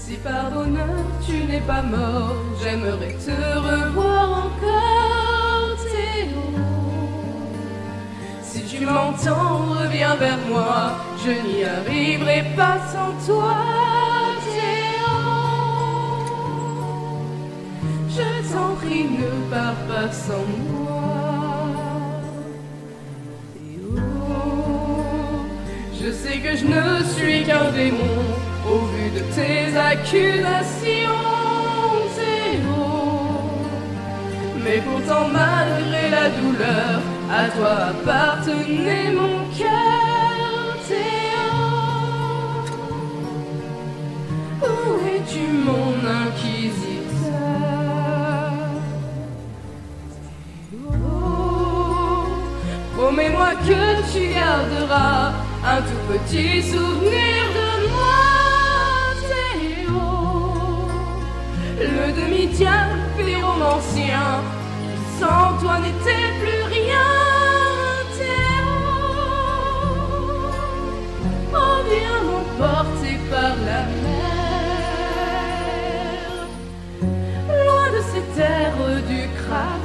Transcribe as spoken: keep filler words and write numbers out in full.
Si par bonheur tu n'es pas mort, j'aimerais te revoir encore, Théo. Si tu m'entends, reviens vers moi, je n'y arriverai pas sans toi, Théo. Je t'en prie, ne pars pas sans moi, Théo. Je sais que je ne suis qu'un démon au vu de tes accusations, Théo. Mais pourtant malgré la douleur, à toi appartenait mon cœur, Théo. Où es-tu mon inquisiteur, Théo? Promets-moi que tu garderas un tout petit souvenir de moi, Théo. Le demi-diable pyromancien qui sans toi n'était plus rien, Théo. Oh, viens m'emporter par la mer, loin de ces terres du Krat.